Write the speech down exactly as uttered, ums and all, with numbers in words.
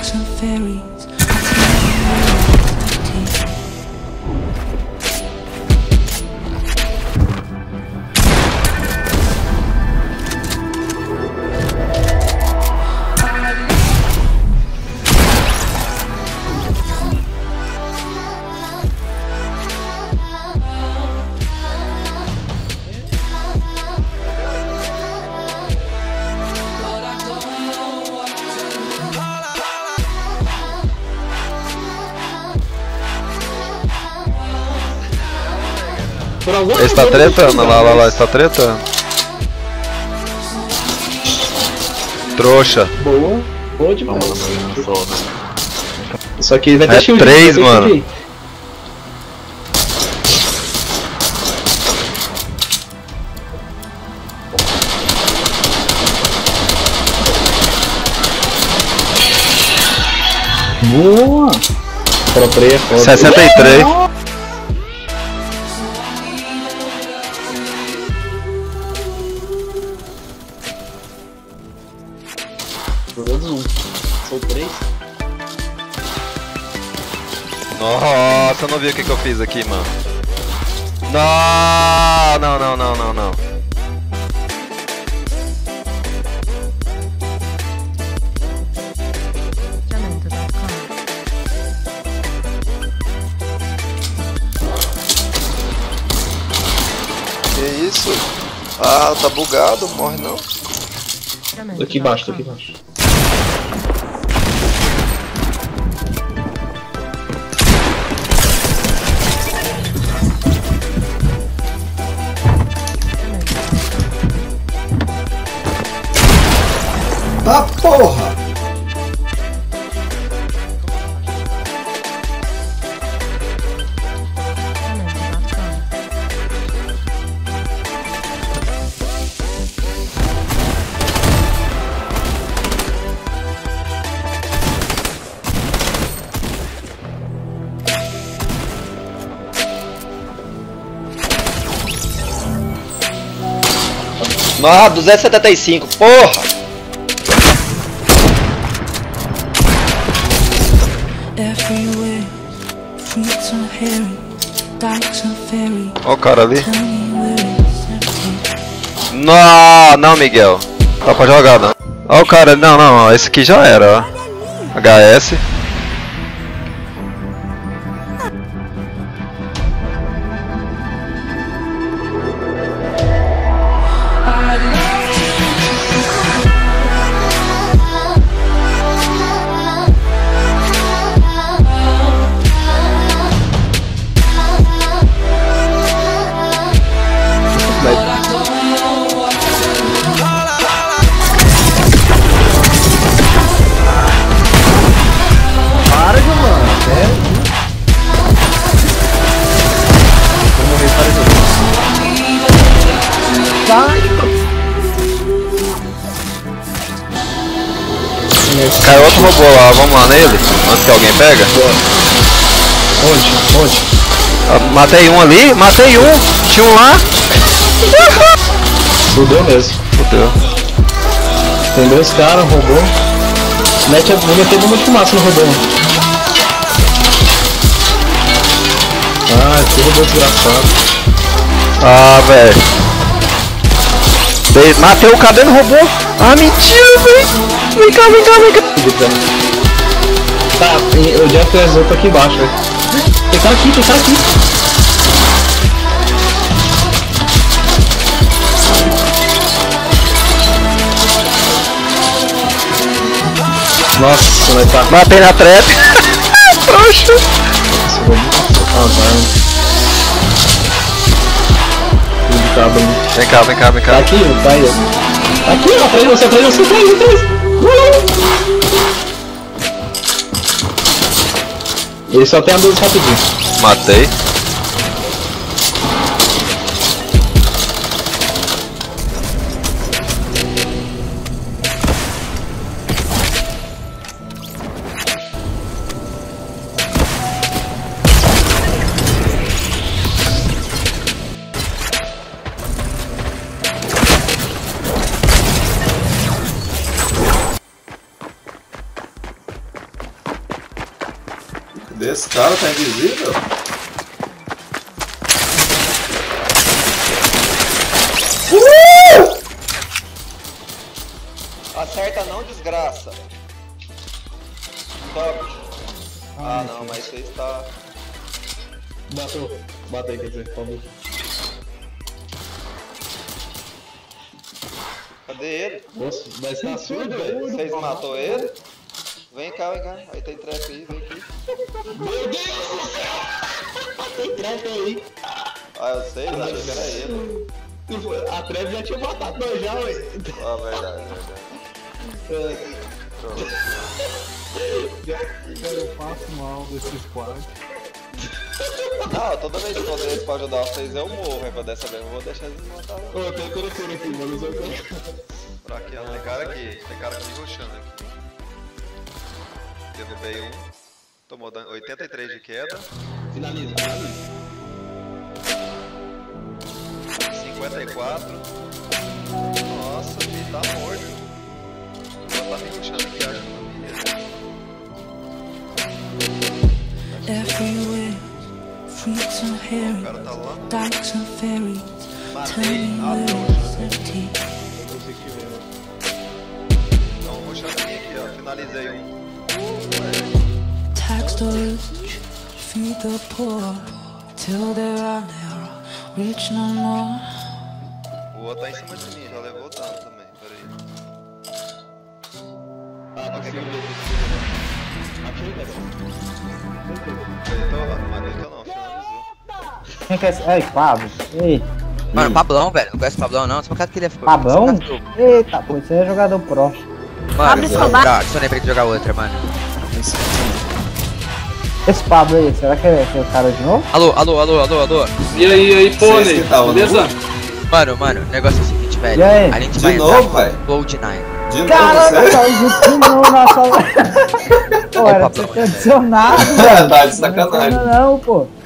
dikes and ferries. Ele está tretando, lá, lá, lá, está tretando. Trouxa. Boa, boa demais. Só que ele vai ter É shield. três, vai ter mano. shield. Boa! Pro player, foda. sessenta e três. Todos um. São três. Nossa, eu não vi o que, que eu fiz aqui, mano. Não, não, não, não, não, não. Que isso? Ah, tá bugado, morre não. Tô aqui embaixo, tô aqui embaixo. Tá porra! Ah, duzentos e setenta e cinco, porra! Everywhere, fruits are hairy, dikes and ferries. Ó o cara ali. Tell me where it's empty. Não, não, Miguel. Dá pra jogar, não. Ó o cara, não, não, esse aqui já era, ó. H S. Para, mano. Sério? Vou morrer, para de jogar. Sai! Caiu outro robô lá, vamos lá nele, antes que alguém pega. Onde? Onde? Ah, matei um ali, matei um, tinha um lá. Fudeu mesmo. Fudeu. Tem dois caras, um robô. Mete a vou meter bomba de fumaça no robô. Ah, que robô desgraçado. Ah, velho. Dei- Matei o cadê no robô? Ah, mentira, velho. Vem cá, vem cá, vem cá. Tá, eu já fiz outro aqui embaixo, velho. Tem cara aqui, tem cara aqui. Nossa, vai tá. Matei na trap. Trouxa. Nossa, vou trocar as armas. Tudo de cabo ali. Vem cá, vem cá, vem Tá cá. aqui, tá aí. Tá aqui, ó, atrás de você, atrás de você, atrás de você. Ele só tem a doze rapidinho. Matei. Desse cara tá invisível? Uh! Acerta não, desgraça. Top. Ah, não, mas você está... Matou. Mata aí, quer dizer, por favor. Cadê ele? Nossa, mas tá surdo, velho? Vocês matou ele? Vem cá, vem cá. Aí tem trap aí, vem aqui. Meu Deus do céu! Tem trap aí. Ah, eu sei, já achei que era ele. A trap já tinha matado nós já, ué. Ah, verdade, verdade. Pronto. Eu passo mal desses quadros. Não, toda vez que eu dei pra ajudar vocês eu morro, mas dessa vez eu vou deixar eles matar. Ô, tem coração aqui, mano. Usou coração. Por aqui, ó, tem cara aqui, tem cara aqui rushando aqui. Derrubei um, tomou dan- oitenta e três de queda, Finaliza, finaliza. cinquenta e quatro. Nossa, filho, tá morto. Ela tá me rushando aqui, acho que não Everywhere, fruits and o herring, cara tá lá. dykes and ferries. Tell Matei me a where trouxa. it's empty. Então, rushando aqui, aqui, ó, finalizei um. Tax the rich, feed the poor, till there are now rich no more. O outro tá em cima de mim, já levou dano também, peraí. Ah, tá Ok, Achei, velho. Deitou, não deitou não, finalizou. Quem quer. Ei, Pablo. Ei. Mano, Pablão, velho. Não conhece o Pablão, não. Só por causa que ele é foda. Pablão? Eita, pô, você é jogador pro. Mano, tá, adicionei pra ele jogar outra, mano. Esse Pablo aí, será que é, que é o cara de novo? Alô, alô, alô, alô, alô. E aí, aí, Vocês que tavam beleza? Mano, mano, o negócio é o seguinte, velho. E aí? A gente De vai novo, entrar velho? no Gold Nine. De novo, Caramba, sério? cara, de novo na sala. Pô, era pra Pablão, ter adicionado, velho. Tá de Não sacanagem. adicionou não, pô.